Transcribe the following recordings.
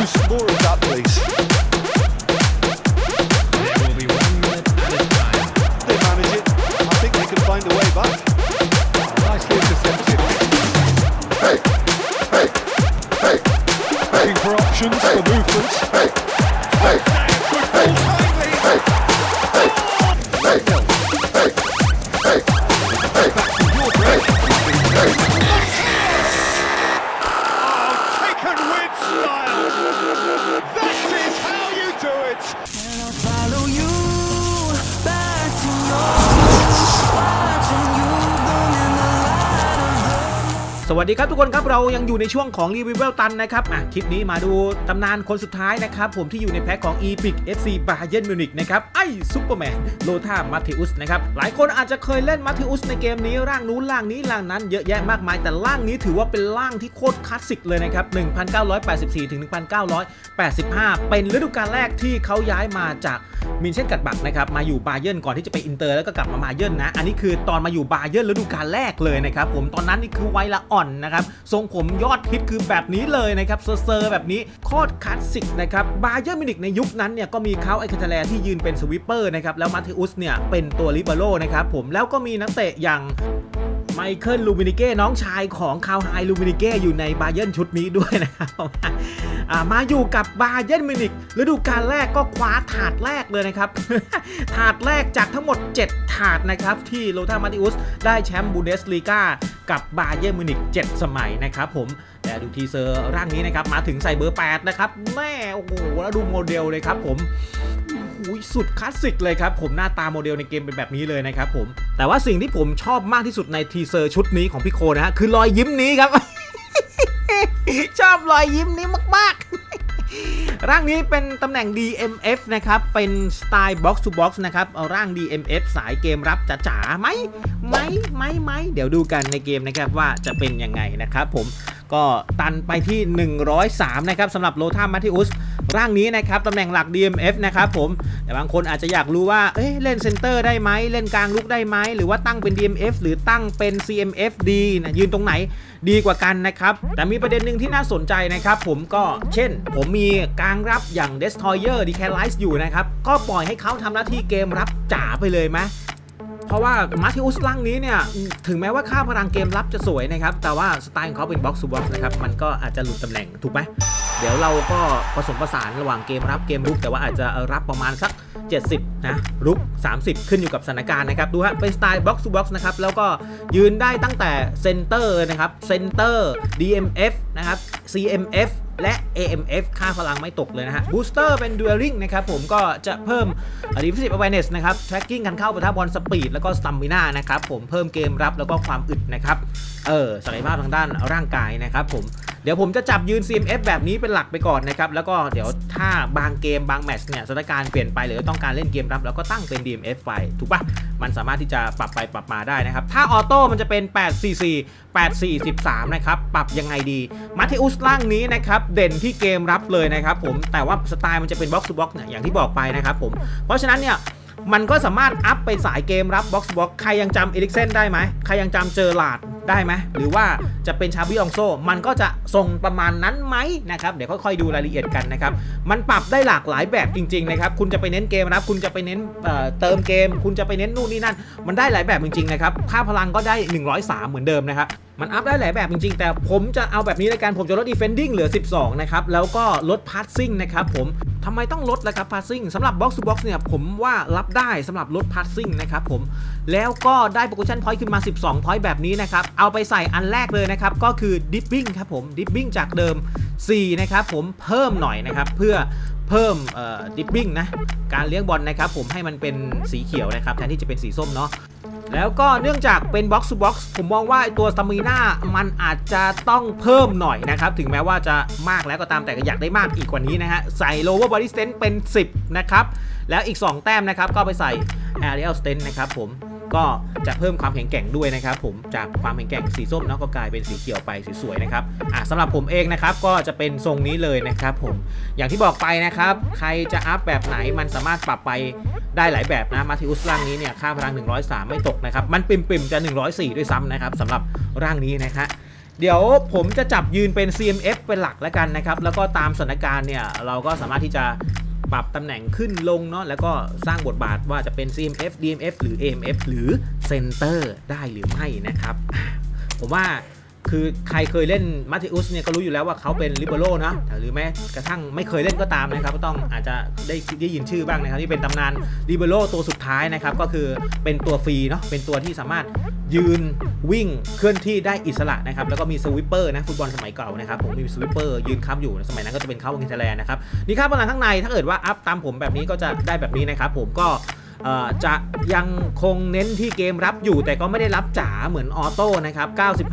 Produce more of that, please. There will be 1 minute at a time. They manage it. I think they can find a way back. Nicely intercepted. Looking for options for movements. Good ball timely. Taken with style. That is how you do it. Follow you back to your watching you burn in the light of the สวัสดีครับทุกคนครับเรายังอยู่ในช่วงของรีวิวเวลตันนะครับคลิปนี้มาดูตำนานคนสุดท้ายนะครับผมที่อยู่ในแพ็คของ Epic FC Bayern Munich นะครับไอ้ซุปเปอร์แมนโลธามาเทอุสนะครับหลายคนอาจจะเคยเล่นมาเทอุสในเกมนี้ร่างนู้นร่างนี้ร่างนั้นเยอะแยะมากมายแต่ร่างนี้ถือว่าเป็นร่างที่โคตรคลาสสิกเลยนะครับ1984ถึง1985เป็นฤดูกาลแรกที่เขาย้ายมาจากมินเช่นกัดบักนะครับมาอยู่บาเยิร์นก่อนที่จะไปอินเตอร์แล้วก็กลับมาบาเยิร์นนะอันนี้คือตอนมาอยู่บาเยิร์นฤดูกาลแรกเลยนะครับผมตอนนั้นนี่คือวัยละอ่อนนะครับทรงผมยอดฮิตคือแบบนี้เลยนะครับเซอร์แบบนี้โคตรคลาสสิกนะครับบาเยิร์นมิวนิกในยุคนั้นเนี่ยก็มีเขาไอคาทาแลที่ยืนเป็นสวิปเปอร์นะครับแล้วมาเทอุสเนี่ยเป็นตัวลิเบโร่นะครับผมแล้วก็มีนักเตะอย่างไมเคิลลูมินิเก้น้องชายของคาวไฮลูมินิเก้อยู่ในบาเยิร์นชุดนี้ด้วยนะครับมาอยู่กับบาเยิร์นมิวนิกฤดูกาลแรกก็คว้าถาดแรกเลยนะครับ ถาดแรกจากทั้งหมด7ถาดนะครับที่โลธามาติอุสได้แชมป์บูนเดสลีกากับบาเยิร์นมิวนิก7 สมัยนะครับผมแต่ดูทีเซอร์ร่างนี้นะครับมาถึงใส่เบอร์8นะครับแม่โอ้โหแล้วดูโมเดลเลยครับผมสุดคลาสสิกเลยครับผมหน้าตาโมเดลในเกมเป็นแบบนี้เลยนะครับผมแต่ว่าสิ่งที่ผมชอบมากที่สุดในทีเซอร์ชุดนี้ของพี่โคนะฮะคือรอยยิ้มนี้ครับ ชอบรอยยิ้มนี้มากๆร่างนี้เป็นตำแหน่ง DMF นะครับเป็นสไตล์ Box to Box นะครับเอาร่าง DMF สายเกมรับจ๋าๆไหมเดี๋ยวดูกันในเกมนะครับว่าจะเป็นยังไงนะครับผมก็ตันไปที่103นะครับสำหรับโลธามาติอุสร่างนี้นะครับตำแหน่งหลัก DMF นะครับผมแต่บางคนอาจจะอยากรู้ว่าเล่นเซนเตอร์ได้ไหมเล่นกลางลุกได้ไหมหรือว่าตั้งเป็น DMF หรือตั้งเป็น CMF ดีนะยืนตรงไหนดีกว่ากันนะครับแต่มีประเด็นหนึ่งที่น่าสนใจนะครับผมก็เช่นผมมีกลางรับอย่าง Destroyer Decalize อยู่นะครับก็ปล่อยให้เขาทำหน้าที่เกมรับจ๋าไปเลยไหมเพราะว่ามาติอุสร่างนี้เนี่ยถึงแม้ว่าค่าพลังเกมรับจะสวยนะครับแต่ว่าสไตล์ของเขาเป็นบ็อกซ์ทูบ็อกซ์นะครับมันก็อาจจะหลุดตำแหน่งถูกไหมเดี๋ยวเราก็ผสมผสานระหว่างเกมรับเกมรุกแต่ว่าอาจจะรับประมาณสัก70นะรุก30ขึ้นอยู่กับสถานการณ์นะครับดูฮะเป็นสไตล์บ็อกซ์ทูบ็อกซ์นะครับแล้วก็ยืนได้ตั้งแต่เซนเตอร์นะครับเซนเตอร์ DMF นะครับ CMF และ AMF ค่าพลังไม่ตกเลยนะฮะบูสเตอร์เป็น Dueling นะครับผมก็จะเพิ่ม Defensive Awareness นะครับ Tracking การเข้าปะทะบอลสปีดแล้วก็ Stamina นะครับผมเพิ่มเกมรับแล้วก็ความอึดนะครับศักยภาพทางด้านร่างกายนะครับผมเดี๋ยวผมจะจับยืน CMF แบบนี้เป็นหลักไปก่อนนะครับแล้วก็เดี๋ยวถ้าบางเกมบางแมตช์เนี่ยสถานการณ์เปลี่ยนไปหรือต้องการเล่นเกมรับแล้วก็ตั้งเป็น DMF ไปถูกปะมันสามารถที่จะปรับไปปรับมาได้นะครับถ้าออโต้มันจะเป็น844 นะครับปรับยังไงดีมาติอุสร่างนี้นะครับเด่นที่เกมรับเลยนะครับผมแต่ว่าสไตล์มันจะเป็น Box to Box เนี่ยอย่างที่บอกไปนะครับผมเพราะฉะนั้นเนี่ยมันก็สามารถอัพไปสายเกมรับ Box to Box ใครยังจำเอริกเซนได้ไหมใครยังจำเจอหลาดได้ไหมหรือว่าจะเป็นชาบิอองโซมันก็จะทรงประมาณนั้นไหมนะครับเดี๋ยวค่อยๆดูรายละเอียดกันนะครับมันปรับได้หลากหลายแบบจริงๆนะครับคุณจะไปเน้นเกมรับคุณจะไปเน้นเติมเกมคุณจะไปเน้นนู่นนี่นั่นมันได้หลายแบบจริงๆนะครับค่าพลังก็ได้103เหมือนเดิมนะครับมันอัพได้หลายแบบจริงๆแต่ผมจะเอาแบบนี้ในการผมจะลด defending เหลือ12นะครับแล้วก็ลด passing นะครับผมทำไมต้องลดล่ะครับ passing สำหรับ box to box เนี่ยผมว่ารับได้สำหรับลด passing นะครับผมแล้วก็ได้ progression point ขึ้นมา12 point แบบนี้นะครับเอาไปใส่อันแรกเลยนะครับก็คือ dipping ครับผม dipping จากเดิม4นะครับผมเพิ่มหน่อยนะครับเพื่อเพิ่มdipping นะการเลี้ยงบอลนะครับผมให้มันเป็นสีเขียวนะครับแทนที่จะเป็นสีส้มเนาะแล้วก็เนื่องจากเป็น box to box ผมมองว่าตัว stamina มันอาจจะต้องเพิ่มหน่อยนะครับถึงแม้ว่าจะมากแล้วก็ตามแต่ก็อยากได้มากอีกกว่านี้นะฮะใส่ lower body strength เป็น10นะครับแล้วอีก2แต้มนะครับก็ไปใส่ aerial strength นะครับผมก็จะเพิ่มความแข็งแกร่งด้วยนะครับผมจากความแข็งแกร่งสีส้มเนาะก็กลายเป็นสีเขียวไปสวยๆนะครับสำหรับผมเองนะครับก็จะเป็นทรงนี้เลยนะครับผมอย่างที่บอกไปนะครับใครจะอัพแบบไหนมันสามารถปรับไปได้หลายแบบนะมาติอุสร่างนี้เนี่ยค่าพลัง103ไม่ตกนะครับมันปิ่มๆจะ104ด้วยซ้ำนะครับสำหรับร่างนี้นะฮะเดี๋ยวผมจะจับยืนเป็น CMF เป็นหลักแล้วกันนะครับแล้วก็ตามสถานการณ์เนี่ยเราก็สามารถที่จะปรับตำแหน่งขึ้นลงเนาะแล้วก็สร้างบทบาทว่าจะเป็น CMF DMF หรือ AMF หรือ Center ได้หรือไม่นะครับผมว่าคือใครเคยเล่นมาติอุสเนี่ยก็รู้อยู่แล้วว่าเขาเป็นลิเบโร่นะหรือแม้กระทั่งไม่เคยเล่นก็ตามนะครับก็ต้องอาจจะได้ยินชื่อบ้างนะครับที่เป็นตำนานลิเบโร่ตัวสุดท้ายนะครับก็คือเป็นตัวฟรีเนาะเป็นตัวที่สามารถยืนวิ่งเคลื่อนที่ได้อิสระนะครับแล้วก็มีสวิปเปอร์นะฟุตบอลสมัยเก่านะครับผมมีสวิปเปอร์ยืนค้ำอยู่สมัยนั้นก็จะเป็นเขาวงเทแลนนะครับนี่ครับพลังข้างในถ้าเกิดว่าอัพตามผมแบบนี้ก็จะได้แบบนี้นะครับผมก็จะยังคงเน้นที่เกมรับอยู่แต่ก็ไม่ได้รับจ๋าเหมือนออโต้นะครับ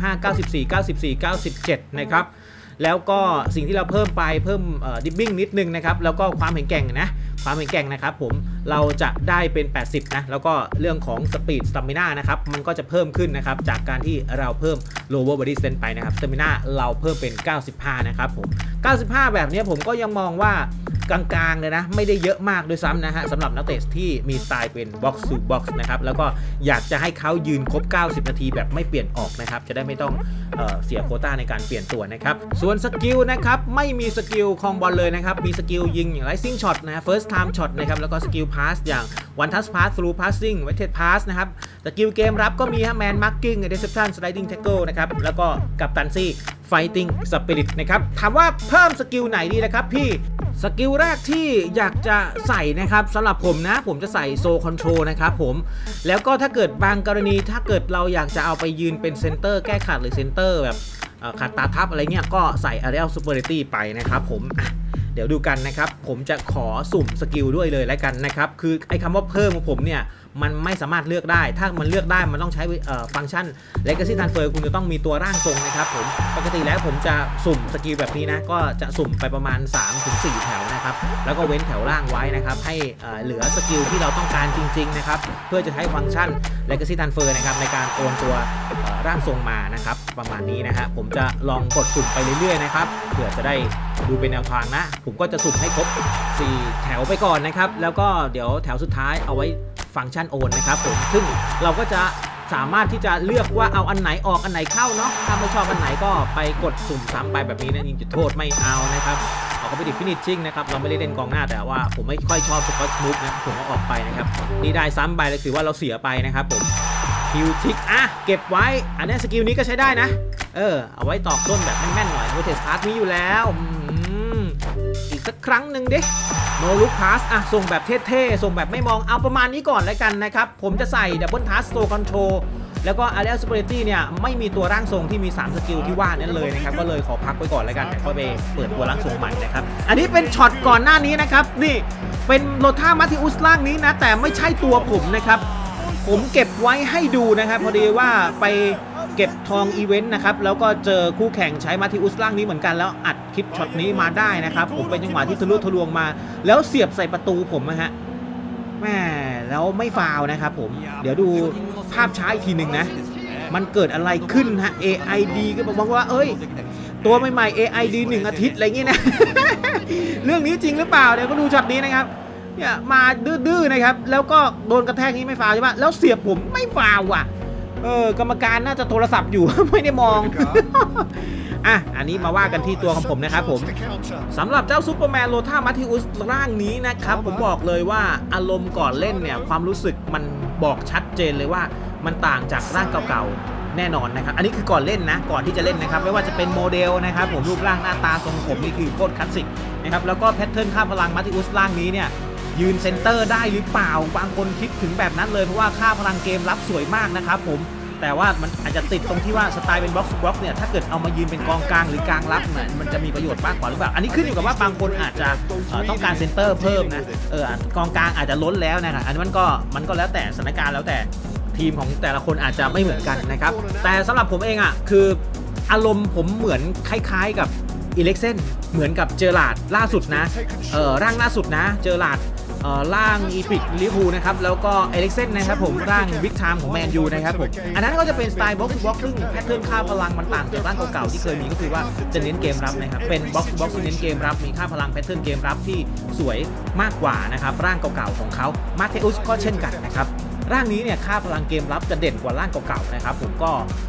95 94 94 97นะครับแล้วก็สิ่งที่เราเพิ่มไปเพิ่มดิบบิ้งนิดนึงนะครับแล้วก็ความแข็งแกร่งนะความแข็งแกร่งนะครับผมเราจะได้เป็น80นะแล้วก็เรื่องของสปีดสตามิน่านะครับมันก็จะเพิ่มขึ้นนะครับจากการที่เราเพิ่ม lower body strength ไปนะครับสตามิน่าเราเพิ่มเป็น95นะครับผม95แบบนี้ผมก็ยังมองว่ากลางๆเลยนะไม่ได้เยอะมากด้วยซ้ำนะฮะสำหรับนักเตะที่มีสไตล์เป็น box to box นะครับแล้วก็อยากจะให้เขายืนครบ90นาทีแบบไม่เปลี่ยนออกนะครับจะได้ไม่ต้องเสียโควต้าในการเปลี่ยนตัวนะครับส่วนสกิลนะครับไม่มีสกิลครองบอลเลยนะครับมีสกิลยิงอย่าง Rising Shot นะ First Time Shot นะครับแล้วก็สกิล Pass อย่าง One Touch Pass Through Passing Weighted Pass นะครับสกิลเกมรับก็มีฮะ Man Marking Interception Sliding Tackle นะครับแล้วก็กัปตันซี่ Fighting Spirit นะครับถามว่าเพิ่มสกิลไหนดีนะครับพี่สกิลแรกที่อยากจะใส่นะครับสำหรับผมนะผมจะใส่โซคอนโทรลนะครับผมแล้วก็ถ้าเกิดบางกรณีถ้าเกิดเราอยากจะเอาไปยืนเป็นเซนเตอร์แก้ขาดหรือเซนเตอร์แบบขาดตาทับอะไรเงี้ยก็ใส่ Aerial Superiority ไปนะครับผมเดี๋ยวดูกันนะครับผมจะขอสุ่มสกิลด้วยเลยแล้วกันนะครับคือไอ้คำว่าเพิ่มของผมเนี่ยมันไม่สามารถเลือกได้ถ้ามันเลือกได้มันต้องใช้ฟังก์ชัน Legacy Transfer คุณจะต้องมีตัวร่างทรงนะครับผมปกติแล้วผมจะสุ่มสกิลแบบนี้นะก็จะสุ่มไปประมาณ 3-4 แถวนะครับแล้วก็เว้นแถวล่างไว้นะครับให้เหลือสกิลที่เราต้องการจริงๆนะครับเพื่อจะใช้ฟังก์ชัน Legacy Transfer นะครับในการโอนตัวร่างทรงมานะครับประมาณนี้นะฮะผมจะลองกดสุ่มไปเรื่อยๆนะครับเพื่อจะได้ดูเป็นแนวทางนะผมก็จะสุ่มให้ครบ4แถวไปก่อนนะครับแล้วก็เดี๋ยวแถวสุดท้ายเอาไว้ฟังก์ชันโอนนะครับผมซึ่งเราก็จะสามารถที่จะเลือกว่าเอาอันไหนออกอันไหนเข้าเนาะถ้าไม่ชอบอันไหนก็ไปกดสุ่มซ้ำไปแบบนี้นะยิงจุดโทษไม่เอานะครับออกไปดิฟินิชชิ่งนะครับเราไม่ได้เล่นกองหน้าแต่ว่าผมไม่ค่อยชอบสกอตมูฟนะผมก็ออกไปนะครับนี่ได้ซ้ำไปเลยถือว่าเราเสียไปนะครับผมคิวทิกเก็บไว้อันนี้สกิลนี้ก็ใช้ได้นะเอาไว้ตอกต้นแบบแม่นๆหน่อยโรเทสพาร์ทมีอยู่แล้วอีกสักครั้งหนึ่งดิโนลูกพาสส่งแบบเท่ๆส่งแบบไม่มองเอาประมาณนี้ก่อนแล้วกันนะครับผมจะใส่ดับเบิลทัสโซคอนโทรลแล้วก็ Aerial Superiority เนี่ยไม่มีตัวร่างทรงที่มี3สกิลที่ว่านั้นเลยนะครับก็เลยขอพักไว้ก่อนแล้วกันค่อยไปเปิดตัวร่างทรงใหม่นะครับอันนี้เป็นช็อตก่อนหน้านี้นะครับนี่เป็นโลธามาติอุสร่างนี้นะแต่ไม่ใช่ตัวผมนะครับผมเก็บไว้ให้ดูนะครับพอดีว่าไปเก็บทองอีเวนต์นะครับแล้วก็เจอคู่แข่งใช้มาติอุสร่างนี้เหมือนกันแล้วอัดคลิปช็อตนี้มาได้นะครับผมเป็นจังหวะที่ทะลุทะลวงมาแล้วเสียบใส่ประตูผมนะฮะแม่แล้วไม่ฟาวนะครับผมเดี๋ยวดูภาพช้าอีกทีหนึ่งนะมันเกิดอะไรขึ้นฮะ AID ก็บอกว่าตัวใหม่ๆ AID 1 อาทิตย์อะไรเงี้ยนะ เรื่องนี้จริงหรือเปล่าเดี๋ยวก็ดูช็อตนี้นะครับเนี่ยมาดื้อๆนะครับแล้วก็โดนกระแทกนี้ไม่ฟาวใช่ปะแล้วเสียบผมไม่ฟาวอ่ะกรรมการน่าจะโทรศัพท์อยู่ ไม่ได้มอง อันนี้มาว่ากันที่ตัวของผมนะครับผมสำหรับเจ้าซูเปอร์แมนโลธามาติอุสร่างนี้นะครับผมบอกเลยว่าอารมณ์ก่อนเล่นเนี่ยความรู้สึกมันบอกชัดเจนเลยว่ามันต่างจากร่างเก่าๆแน่นอนนะครับอันนี้คือก่อนเล่นนะก่อนที่จะเล่นนะครับไม่ว่าจะเป็นโมเดลนะครับผมรูปร่างหน้าตาทรงผมนี่คือโคตรคลาสสิกนะครับแล้วก็แพทเทิร์นค่าพลังมาติอุสร่างนี้เนี่ยยืนเซนเตอร์ได้หรือเปล่าบางคนคิดถึงแบบนั้นเลยเพราะว่าค่าพลังเกมรับสวยมากนะครับผมแต่ว่ามันอาจจะติดตรงที่ว่าสไตล์เป็นบล็อกเนี่ยถ้าเกิดเอามายืนเป็นกองกลางหรือกลางรับเนี่ยมันจะมีประโยชน์มากกว่าหรือเปล่าอันนี้ขึ้นอยู่กับว่าบางคนอาจจะต้องการเซนเตอร์เพิ่มนะกองกลางอาจจะล้นแล้วนะครับอันนี้มันก็แล้วแต่สถานการณ์แล้วแต่ทีมของแต่ละคนอาจจะไม่เหมือนกันนะครับแต่สำหรับผมเองคืออารมณ์ผมเหมือนคล้ายๆกับอิเล็กเซนเหมือนกับเจอราร์ดล่าสุดนะร่างล่าสุดนะเจอราร์ดร่างอีพิกลิเวอร์พูลนะครับแล้วก็เอลิกเซนนะครับผมร่างบิ๊กไทม์ของแมนยูนะครับผมอันนั้นก็จะเป็นสไตล์บ็อกซ์บ็อกซ์ซึ่งแพทเทิร์นค่าพลังมันต่างจากร่างเก่าๆที่เคยมีก็คือว่าจะเน้นเกมรับนะครับเป็นบ็อกซ์บ็อกซ์ที่เน้นเกมรับมีค่าพลังแพทเทิร์นเกมรับที่สวยมากกว่านะครับร่างเก่าๆของเขามาเทอุสก็เช่นกันนะครับร่างนี้เนี่ยค่าพลังเกมรับจะเด่นกว่าร่างเก่าๆนะครับผมก็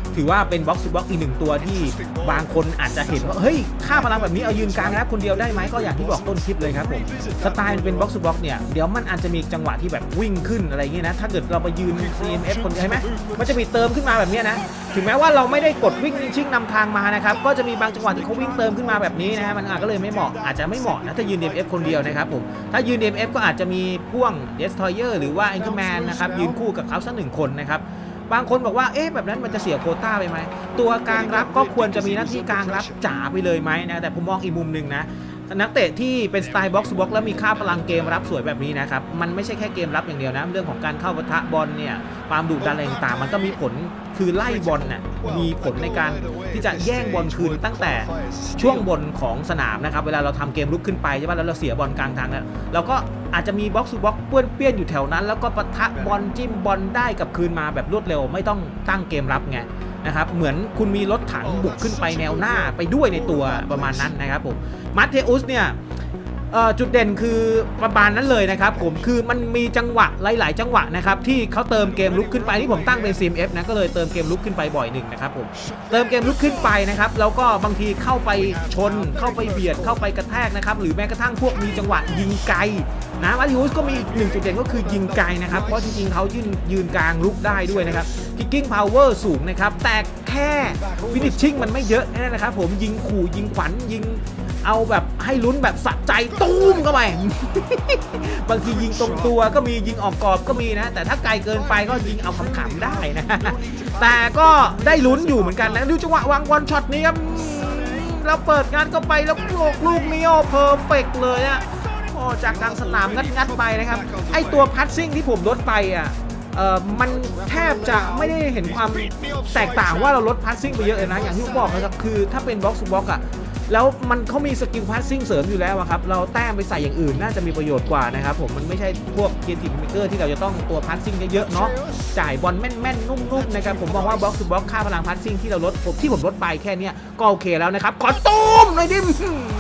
ถือว่าเป็นบ็อกซ์บ็อกอีกหนึ่งตัวที่บางคนอาจจะเห็นว่าเฮ้ยค่าพลังแบบนี้เอายืนกลางรับคนเดียวได้ไหมก็อย่างที่บอกต้นคลิปเลยครับผมสไตล์มันเป็นบ็อกซ์บ็อกเนี่ยเดี๋ยวมันอาจจะมีจังหวะที่แบบวิ่งขึ้นอะไรอย่างงี้นะถ้าเกิดเราไปยืน CMF คนเดียวใช่ไหมมันจะมีเติมขึ้นมาแบบนี้นะถึงแม้ว่าเราไม่ได้กดวิ่งชิ่งนำทางมานะครับก็จะมีบางจังหวะที่เขาวิ่งเติมขึ้นมาแบบนี้นะฮะมันก็เลยไม่เหมาะอาจจะไม่เหมาะนะถ้ายืน DMF คนเดียวนะครับผมถ้ายืน DMF ก็อาจจะมีพ่วง Destroyer หรือว่า Anchorman นะครับยืนคู่กับเขาสัก1คนนะครับบางคนบอกว่าเอ๊ะแบบนั้นมันจะเสียโควต้าไปไหมตัวกลางรับก็ควรจะมีหน้าที่กลางรับจ๋าไปเลยไหมนะแต่ผมมองอีกมุมหนึ่งนะนักเตะที่เป็นสไตล์บ็อกซ์บ็อกแล้วมีค่าพลังเกมรับสวยแบบนี้นะครับมันไม่ใช่แค่เกมรับอย่างเดียวนะเรื่องของการเข้าปะทะบอลเนี่ยความดุดันอะไรต่างๆมันก็มีผลคือไล่บอลน่ะมีผลในการที่จะแย่งบอลคืนตั้งแต่ช่วงบนของสนามนะครับเวลาเราทำเกมลุกขึ้นไปใช่ป่ะแล้วเราเสียบอลกลางทางแล้วเราก็อาจจะมีบ็อกซ์บ็อกเปี้ยนอยู่แถวนั้นแล้วก็ปะทะบอลจิ้มบอลได้กับคืนมาแบบรวดเร็วไม่ต้องตั้งเกมรับไงนะครับเหมือนคุณมีรถถังบุกขึ้นไปแนวหน้าไปด้วยในตัวประมาณนั้นนะครับผมมาเทอุสเนี่ยจุดเด่นคือประมาณนั้นเลยนะครับผมคือมันมีจังหวะหลายๆจังหวะนะครับที่เขาเติมเกมลุกขึ้นไปที่ผมตั้งเป็น CMF นะก็เลยเติมเกมลุกขึ้นไปบ่อยหนึ่งนะครับผมเติมเกมลุกขึ้นไปนะครับแล้วก็บางทีเข้าไปชนเข้าไปเบียดเข้าไปกระแทกนะครับหรือแม้กระทั่งพวกมีจังหวะยิงไกลนะมาริอุสก็มีหนึ่งจุดเด่นก็คือยิงไกลนะครับเพราะจริงๆเขายืนกลางลุกได้ด้วยนะครับKicking Power สูงนะครับแต่แค่ฟินิชชิ่งมันไม่เยอะนะครับผมยิงขู่ยิงขวัญยิงเอาแบบให้ลุ้นแบบสะใจตุ้มเข้าไป บางทียิงตรงตัวก็มียิงออกกรอบก็มีนะแต่ถ้าไกลเกินไปก็ยิงเอาขำๆได้นะ แต่ก็ได้ลุ้นอยู่เหมือนกันนะดูจังหวะวางบอลช็อตนี้ครับเราเปิดงานเข้าไปแล้วลูกนี้เพอร์เฟกต์เลยอะจากกลางสนามงัดไปนะครับไอตัวพัสซิ่งที่ผมลดไปอ่ะมันแทบจะไม่ได้เห็นความแตกต่างว่าเราลดพัสซิ่งไปเยอะเลยนะอย่างที่ผมบอกนะครับคือถ้าเป็นบ็อกซ์บ็อกอ่ะแล้วเขามีสกิลพัสซิ่งเสริมอยู่แล้วครับเราแต้มไปใส่อย่างอื่นน่าจะมีประโยชน์กว่านะครับผมมันไม่ใช่พวกเกมทีมเมเกอร์ที่เราจะต้องตัวพัสซิ่งเยอะๆเนาะจ่ายบอลแม่นๆนุ่มๆนะครับผมมองว่าบ็อกซ์บ็อกค่าพลังพัสซิ่งที่เราลดที่ผมลดไปแค่นี้ก็โอเคแล้วนะครับขอตุ้มหน่อยดิม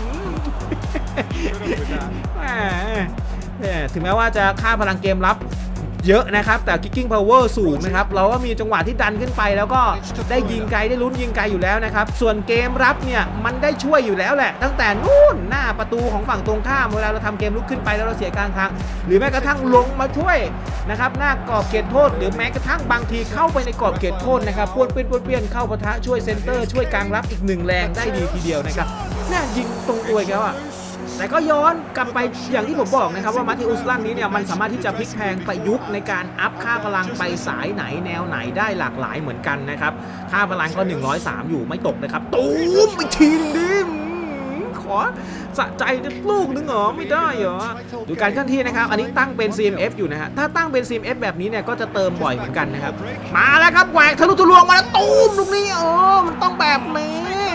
ถึงแม้ว่าจะค่าพลังเกมรับเยอะนะครับแต่ Kicking Power สูงนะครับเราก็มีจังหวะที่ดันขึ้นไปแล้วก็ได้ยิงไกลได้ลุ้นยิงไกลอยู่แล้วนะครับส่วนเกมรับเนี่ยมันได้ช่วยอยู่แล้วแหละตั้งแต่นู่นหน้าประตูของฝั่งตรงข้ามเวลาเราทำเกมลุกขึ้นไปแล้วเราเสียการทางหรือแม้กระทั่งลงมาช่วยนะครับหน้ากรอบเขตโทษหรือแม้กระทั่งบางทีเข้าไปในกรอบเขตโทษนะครับป้วนเปี้ยนเข้าปะทะช่วยเซนเตอร์ช่วยกลางรับอีก1แรงได้ดีทีเดียวนะครับน่ายิงตรงตัวอีกแล้วอ่ะแต่ก็ย้อนกลับไปอย่างที่ผมบอกนะครับว่ามาทิอุสร่างนี้เนี่ยมันสามารถที่จะพลิกแพลงประยุกต์ในการอัพค่าพลังไปสายไหนแนวไหนได้หลากหลายเหมือนกันนะครับค่าพลังก็103อยู่ไม่ตกนะครับตูมไปทีนึงขอสะใจลูกนึงเหรอไม่ได้เหรอดูการเคลื่อนที่นะครับอันนี้ตั้งเป็น CMF อยู่นะฮะถ้าตั้งเป็น CMF แบบนี้เนี่ยก็จะเติมบ่อยเหมือนกันนะครับมาแล้วครับแหวกทะลุทะลวงมาแล้วตูมตรงนี้มันต้องแบบนี้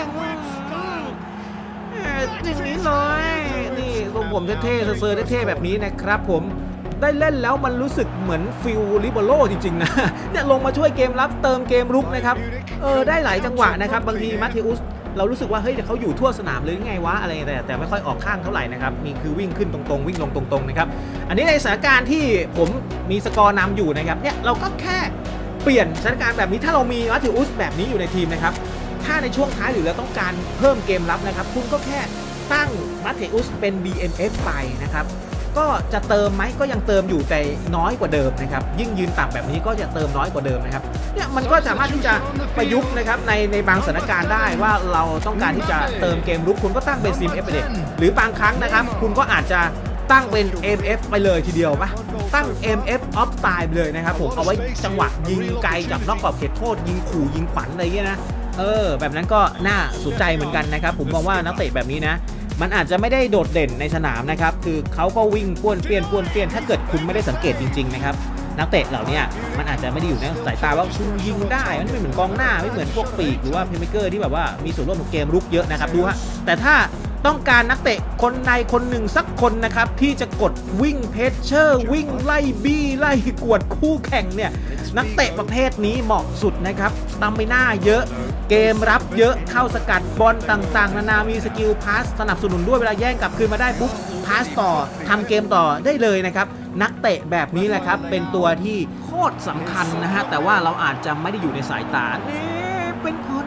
อย่างนี้เลยนี่ทรงผมเท่ๆเซอร์ๆเท่ๆแบบนี้นะครับผมได้เล่นแล้วมันรู้สึกเหมือนฟิลลิเบโร่จริงๆนะเนี่ยลงมาช่วยเกมรับเติมเกมรุกนะครับได้หลายจังหวะนะครับบางทีมาเทอุสเรารู้สึกว่าเฮ้ยเขาอยู่ทั่วสนามเลยไงวะอะไรแต่ไม่ค่อยออกข้างเท่าไหร่นะครับมีคือวิ่งขึ้นตรงๆวิ่งลงตรงๆนะครับอันนี้ในสถานการณ์ที่ผมมีสกอร์นำอยู่นะครับเนี่ยเราก็แค่เปลี่ยนสถานการณ์แบบนี้ถ้าเรามีมาเทอุสแบบนี้อยู่ในทีมนะครับถ้าในช่วงท้ายหรือเราต้องการเพิ่มเกมรับนะครับคุณก็แค่ตั้งมาเทอุสเป็น BMF ไปนะครับก็จะเติมไหมก็ยังเติมอยู่แต่น้อยกว่าเดิมนะครับยิ่งยืนต่ำแบบนี้ก็จะเติมน้อยกว่าเดิมนะครับเนี่ยมันก็สามารถที่จะประยุกต์นะครับในบางสถานการณ์ได้ว่าเราต้องการที่จะเติมเกมรุกคุณก็ตั้งเป็น CMF ไปเลยหรือบางครั้งนะครับคุณก็อาจจะตั้งเป็น MF ไปเลยทีเดียวป่ะตั้ง MF off style ไปเลยนะครับผมเอาไว้จังหวะยิงไกลจากนอกกรอบเขตโทษยิงขู่ยิงขวัญอะไรเงี้ยนะแบบนั้นก็น่าสนใจเหมือนกันนะครับผมมองว่านักเตะแบบนี้นะมันอาจจะไม่ได้โดดเด่นในสนามนะครับคือเขาก็วิ่งป้วนเปี้ยนถ้าเกิดคุณไม่ได้สังเกตจริงๆนะครับนักเตะเหล่านี้มันอาจจะไม่ได้อยู่ในสายตาว่าคุณยิงได้มันไม่เหมือนกองหน้าไม่เหมือนพวกปีกหรือว่าเพลย์เมคเกอร์ที่แบบว่ามีส่วนร่วมในเกมรุกเยอะนะครับดูฮะแต่ถ้าต้องการนักเตะคนในคนหนึ่งสักคนนะครับที่จะกดวิ่งเพชเชอร์วิ่งไล่บี้ไล่กวดคู่แข่งเนี่ยนักเตะประเภทนี้เหมาะสุดนะครับสตามิน่าเยอะเกมรับเยอะเข้าสกัดบอลต่างๆนานามีสกิลพาสสนับสนุนด้วยเวลาแย่งกลับคืนมาได้ปุ๊บพาสต่อทำเกมต่อได้เลยนะครับนักเตะแบบนี้แหละครับเป็นตัวที่โคตรสำคัญนะฮะแต่ว่าเราอาจจะไม่ได้อยู่ในสายตานี่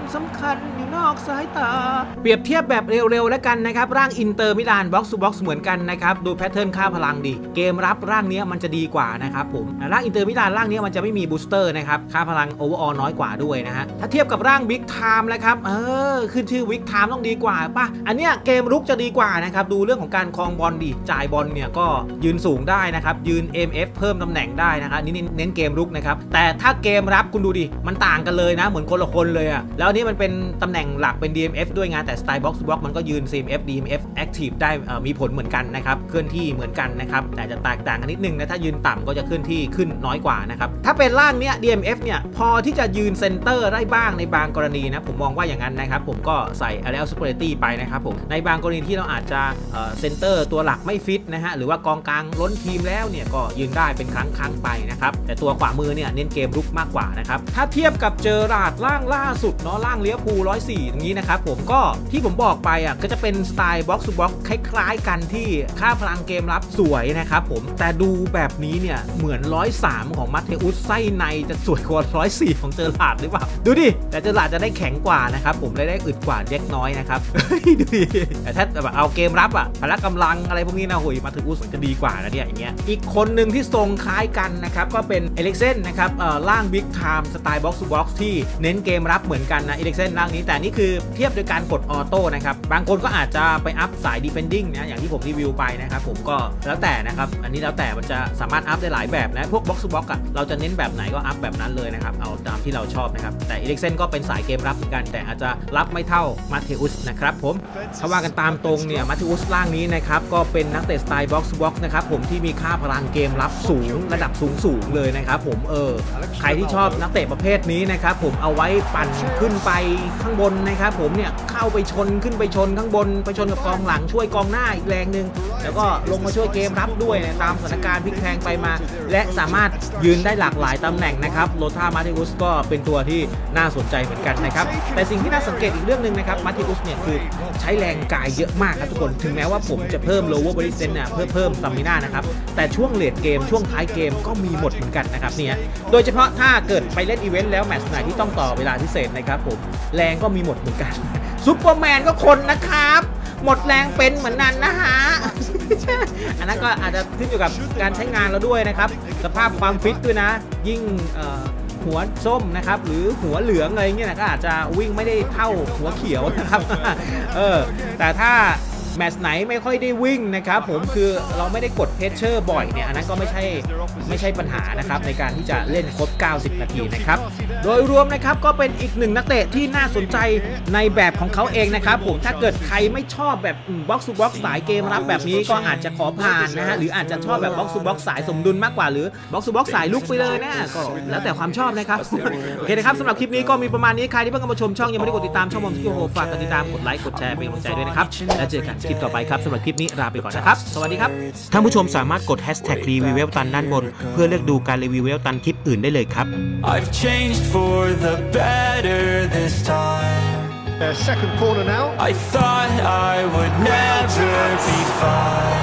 สำคัญอยู่นอกสายตาเปรียบเทียบแบบเร็วๆแล้วกันนะครับร่างอินเตอร์มิลานบ็อกซ์ทูบ็อกซ์เหมือนกันนะครับดูแพทเทิร์นค่าพลังดีเกมรับร่างนี้มันจะดีกว่านะครับผมร่างอินเตอร์มิลานร่างนี้มันจะไม่มีบูสเตอร์นะครับค่าพลังโอเวอร์ออลน้อยกว่าด้วยนะฮะถ้าเทียบกับร่างบิ๊กไทม์นะครับขึ้นชื่อบิ๊กไทม์ต้องดีกว่าป่ะอันเนี้ยเกมรุกจะดีกว่านะครับดูเรื่องของการครองบอลดีจ่ายบอลเนี่ยก็ยืนสูงได้นะครับยืน MF เพิ่มตำแหน่งได้นะครับนี่เน้นเกมรุกนะครับแต่ถ้าเกมรับคุณดูดิมันต่างกันเลยนะเหมือนคนละคนเลยอะแล้วนี่มันเป็นตำแหน่งหลักเป็น DMF ด้วยงานแต่สไตล์บ็อกซ์บ็อกซ์มันก็ยืน CMF DMF Active ได้มีผลเหมือนกันนะครับเคลื่อนที่เหมือนกันนะครับแต่จะแตกต่างกันนิดนึงนะถ้ายืนต่ำก็จะเคลื่อนที่ขึ้นน้อยกว่านะครับถ้าเป็นร่างเนี้ย DMF เนี่ยพอที่จะยืนเซนเตอร์ได้บ้างในบางกรณีนะผมมองว่าอย่างนั้นนะครับผมก็ใส่ Aerial Superiority ไปนะครับผมในบางกรณีที่เราอาจจะเซนเตอร์ตัวหลักไม่ฟิตนะฮะหรือว่ากองกลางล้นทีมแล้วเนี่ยก็ยืนได้เป็นครั้งไปนะครับแต่ตัวขวามือเนี่ยเน้นเกมรุกมากกว่านะครับถ้าเทียบกับเจอราร์ดร่างล่าสุดเนาะร่างเลี้ยพู104อย่างนี้นะครับผมก็ที่ผมบอกไปอ่ะก็จะเป็นสไตล์บ็อกซ์ทูบ็อกซ์คล้ายๆกันที่ค่าพลังเกมรับสวยนะครับผมแต่ดูแบบนี้เนี่ยเหมือน103ของมัตเทอุสไส้ในจะสวยกว่า104ของเจอราร์ดหรือเปล่าดูดิแต่เจอราร์ดจะได้แข็งกว่านะครับผมได้อึดกว่าเล็กน้อยนะครับดูดิแต่ถ้าแบบเอาเกมรับอ่ะพละกำลังอะไรพวกนี้นะโหยมัตเทอุสจะดีกว่านะเนี่ยอย่างเงี้ยอีกคนหนึ่งที่ทรงคล้ายกันนะครับก็เป็นเอลิกเซนนะครับร่างบิ๊กไทม์สไตล์บ็อกซ์ทูบ็อกซ์ที่เน้นเกมรับเหมือนกันนะเอลิกเซนร่างนี้แต่นี่คือเทียบโดยการกดออโต้นะครับบางคนก็อาจจะไปอัพสายดีเฟนดิ้งนะอย่างที่ผมรีวิวไปนะครับผมก็แล้วแต่นะครับอันนี้แล้วแต่มันจะสามารถอัพได้หลายแบบนะพวกบ็อกซ์ทูบ็อกซ์อะเราจะเน้นแบบไหนก็อัพแบบนั้นเลยนะครับเอาตามที่เราชอบนะครับแต่เอลิกเซนก็เป็นสายเกมรับเหมือนกันแต่อาจจะรับไม่เท่ามัตเทอุสนะครับผมถ้าว่ากันตามตรงเนี่ยมัตเทอุสร่างนี้นะครับก็เป็นนักเตะสไตล์บ็อกซ์ทูบ็อกซ์นะครับผมที่มีค่าพลังเกมรับสูงระดับสูงเลยนะครับผมใครที่ชอบนักเตะประเภทนี้นะครับผมเอาไว้ปั่นขึ้นไปข้างบนนะครับผมเนี่ยเข้าไปชนขึ้นไปชนข้างบนไปชนกับกองหลังช่วยกองหน้าอีกแรงหนึ่งแล้วก็ลงมาช่วยเกมรับด้วยนะตามสถานการณ์พลิกแพลงไปมาและสามารถยืนได้หลากหลายตำแหน่งนะครับโลธามาติอุสก็เป็นตัวที่น่าสนใจเหมือนกันนะครับแต่สิ่งที่น่าสังเกตอีกเรื่องหนึ่งนะครับมาติอุสเนี่ยคือใช้แรงกายเยอะมากครับทุกคนถึงแม้ว่าผมจะเพิ่ม lower body strength นะเพิ่มสตามิน่านะครับแต่ช่วงเลดเกมช่วงท้ายเกมก็มีหมดเหมือนกันนะครับเนี่ยโดยเฉพาะถ้าเกิดไปเล่นอีเวนต์แล้วแมตช์ไหนที่ต้องต่อเวลาพิเศษนะครับผมแรงก็มีหมดเหมือนกันซุปเปอร์แมนก็คนนะครับหมดแรงเป็นเหมือนนั้นนะฮะ อันนั้นก็อาจจะขึ้นอยู่กับการใช้งานเราด้วยนะครับสภาพความฟิตด้วยนะยิ่งหัวส้มนะครับหรือหัวเหลืองอะไรเงี้ยก็อาจจะวิ่งไม่ได้เท่าหัวเขียวนะครับ แต่ถ้าแมตช์ไหนไม่ค่อยได้วิ่งนะครับผมคือเราไม่ได้กดเพชเชอร์บ่อยเนี่ยอันนั้นก็ไม่ใช่ปัญหานะครับในการที่จะเล่นครบ90นาทีนะครับโดยรวมนะครับก็เป็นอีกหนึ่งนักเตะที่น่าสนใจในแบบของเขาเองนะครับผมถ้าเกิดใครไม่ชอบแบบบ็อกซ์ทูบ็อกซ์สายเกมรับแบบนี้ก็อาจจะขอผ่านนะฮะหรืออาจจะชอบแบบบ็อกซ์ทูบ็อกซ์สายสมดุลมากกว่าหรือบ็อกซ์ทูบ็อกซ์สายลุกไปเลยนะก็แล้วแต่ความชอบนะครับโอเคนะครับสำหรับคลิปนี้ก็มีประมาณนี้ใครที่เพิ่งเข้ามาชมช่องยังไม่ได้กดติดตามช่องผมที่โฮฝากกดติดตามกดไลค์กดแชร์เป็นกำลังใจด้วยนะครับแล้วเจอกันคลิปต่อไปครับสำหรับคลิปนี้ลาไปก่อนนะครับสวัสดีครับท่านผู้ชมสามารถกด hashtag รีวิวเวลตันด้านบนเพื่อเลือกดูการรีวิวเวลตันคลิปอื่นได้เลยครับ I've changed for the better this time. Second corner now. I thought I would never be fine.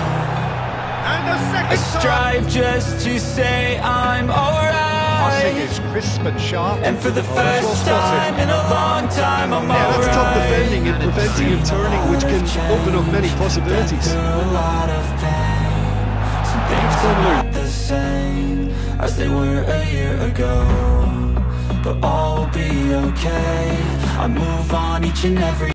And the second I strive just to say I'm Passing alright. is crisp and sharp. And for the first time in a long time I'm Yeah, that's top defending alright. and preventing him turning, which can open up many possibilities. Through a lot of pain. Some things don't look the same as they were a year ago, but all will be okay. I move on each and every